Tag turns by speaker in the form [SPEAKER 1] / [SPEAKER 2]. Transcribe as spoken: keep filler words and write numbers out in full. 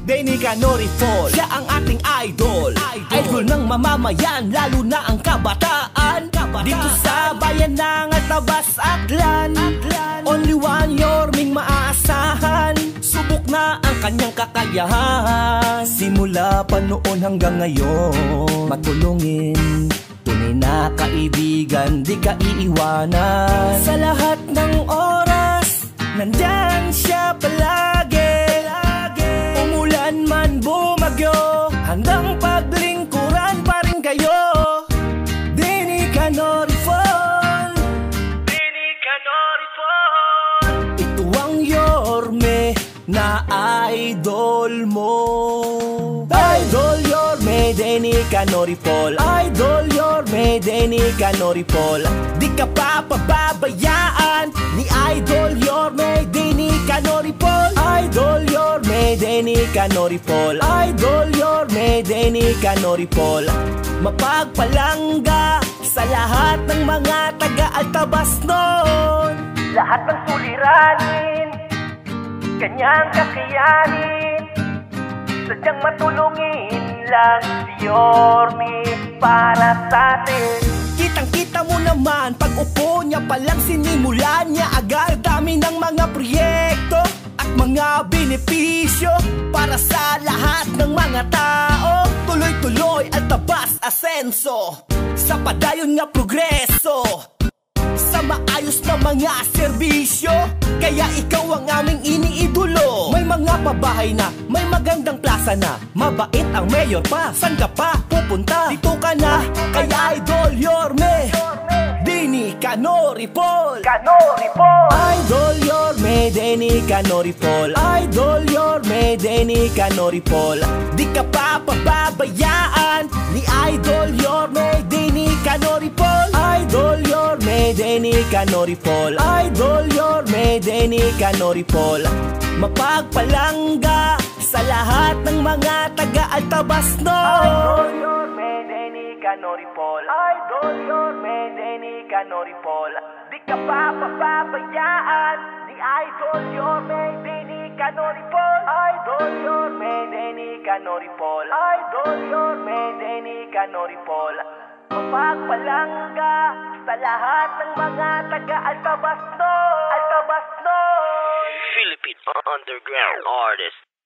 [SPEAKER 1] Denny Canorifold, siya ang ating idol. Idol, idol ng mamamayan, lalo na ang kabataan, kabataan. Dito sa bayan ng Altabas, Aklan, Aklan. Only one Yorming maaasahan. Subok na ang kanyang kakayahan. Simula pa noon hanggang ngayon, matulungin. Tunay na kaibigan, di ka iiwanan. Sa lahat ng oras, nandyan siya palagi, palagi. Umulan man bumagyo, handang paglingkuran pa rin kayo. Denny Canorifold, Denny Canorifold. Ito ang Yorme na idol mo. Idol Yorme, Denny Canorifold. Idol Yorme, Denny Canorifold. Di ka pa pababayaan ni Idol Yorme, Denny Canorifold. Idol Yorme, Denny Canorifold. Idol Yorme, Denny Canorifold. Mapagpalangga sa lahat ng mga taga-Altabas noon. Lahat ng suliranin, kanyang kakayanin. Sadyang matulungin lang si Yorme para sa atin. Kitang-kita mo naman, pag upo niya palang sinimulan niya agad. Dami ng mga proyekto at mga benepisyo para sa lahat ng mga tao. Tuloy-tuloy Altabas asenso, sa padayon nga progreso, sa maayos na mga serbisyo. Kaya ikaw ang aming iniidolo. May mga pabahay na, may magandang plaza na, mabait ang mayor pa. San ka pa pupunta? Dito ka na, kaya Idol Yorme, Denny Canorifold. Canorifold. Idol Yorme, Denny Canorifold. Idol Yorme, Denny Canorifold. Di ka pa pababayaan ni Idol Yorme, Denny Canorifold. Idol Yorme, Denny Canorifold. Idol Yorme, Denny Canorifold. Mapagpalangga sa lahat ng mga taga-Altabas noon. Idol Yorme, Denny Canorifold. Idol Yorme, Denny Canorifold. Di ka pa papabayaan ni Idol Yorme, Denny Canorifold. Idol Yorme, Denny Canorifold. Idol Yorme, Denny Canorifold. Mapagpalangga sa lahat ng mga taga-Altabas noon. Altabas noon.
[SPEAKER 2] Philippine underground artist.